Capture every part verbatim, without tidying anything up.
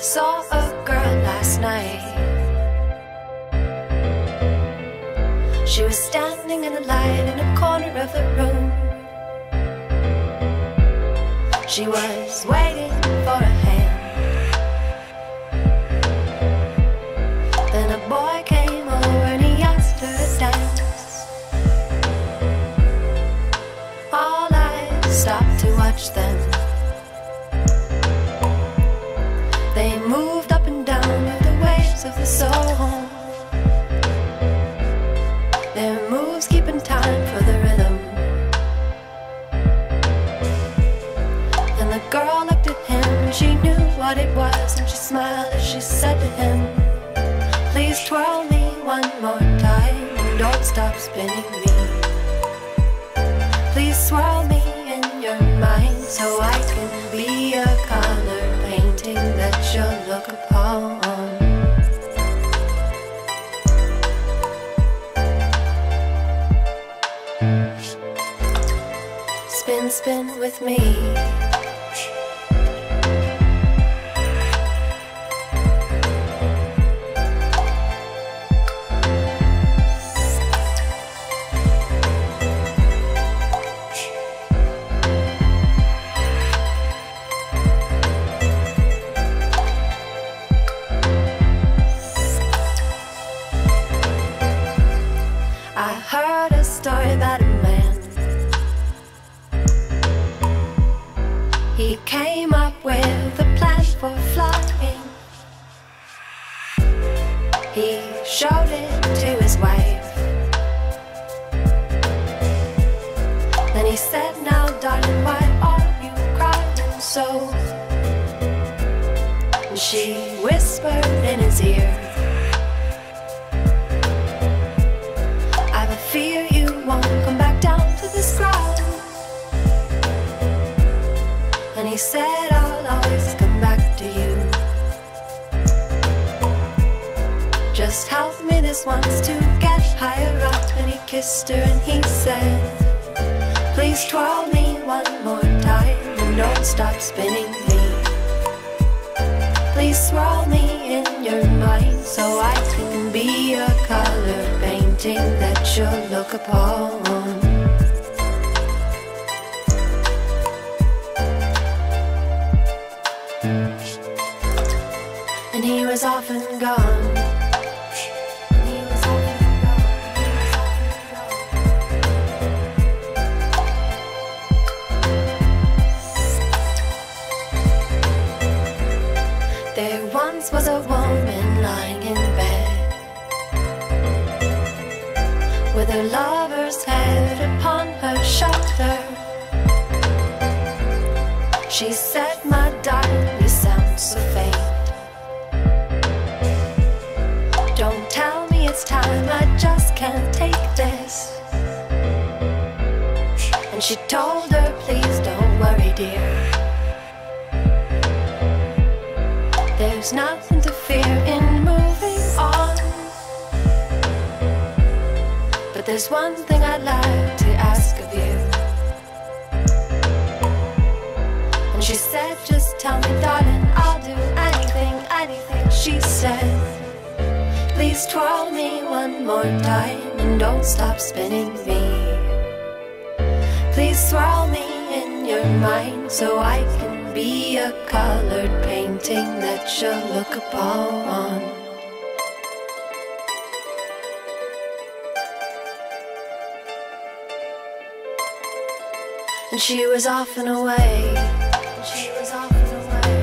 saw a girl last night. She was standing in the light in a corner of the room. She was waiting for a hand. Then a boy came over and he asked her to dance. All eyes stopped to watch them. They moved up and down with the waves of the soul. Their moves keeping time for the rhythm. And the girl looked at him and she knew what it was, and she smiled as she said to him, "Please twirl me one more time and don't stop spinning me. Please swirl me in your mind so I can be a color painting that you'll look upon." Spin, spin with me. I heard a story about a man. He came up with a plan for flying. He showed it to his wife. Then he said, "Now darling, why are you crying so?" And she whispered in his ear, "I have a fear you won't come back down to this ground." And he said, "I'll always come back to you. Just help me this once to get higher up." And he kissed her and he said, "Please twirl me one more time and don't stop spinning me. Please swirl me in your mind so I can be a color painting that you'll look upon." And he was off and gone. He was off and gone. There once was a woman lying in bed with her lover's head upon her shoulder. She said, "My darling, you sound so faint. Don't tell me it's time, I just can't take this." And she told her, "Please don't worry, dear. There's nothing to fear in moving on. But there's one thing I'd like to ask of you." And she said, "Just tell me, darling, I'll do anything, anything." She said, "Please twirl me one more time and don't stop spinning me. Please swirl me in your mind so I can be a colored painting that you'll look upon." And she was off and away. And she was off and away.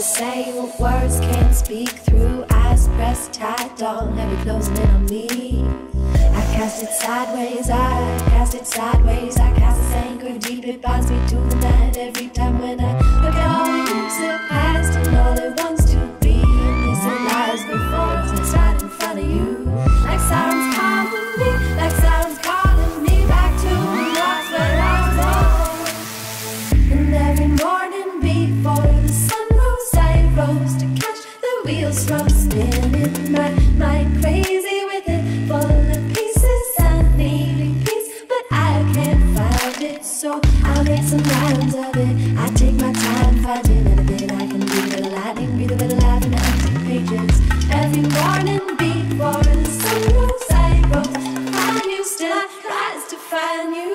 say what words can't speak through. Eyes pressed tight, dawn heavy closing in on me. I cast it sideways, I cast it sideways. I cast this anchor deep, it binds me to the night. Every time when I look at all you surpassed and all it wants to be, and this it lies before us, it's right in front of you. Like sirens calling me, like sirens calling me back to the rocks where I was born. And every morning before the sun rose, I rose to catch the wheels from spinning. My mind crazy with it, full of pieces. I need peace, but I can't find it. So I'll make some rounds of it. I take my time finding anything I can do. With a lightning, breathe a little life in the empty pages. Every morning before the sun rose, I rose to find you. Still I rise to find you.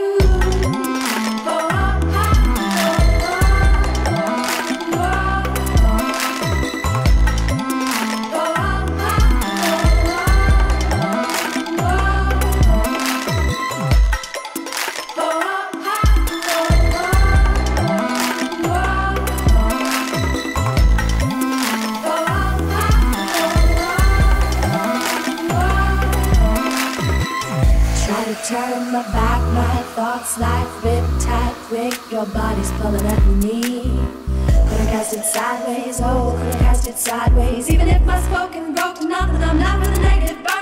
Turn my back, my thoughts like riptide quick. Your body's pulling at me. Could've cast it sideways, oh, could've cast it sideways. Even if my spoken broke to nothing, I'm not with a negative vibe.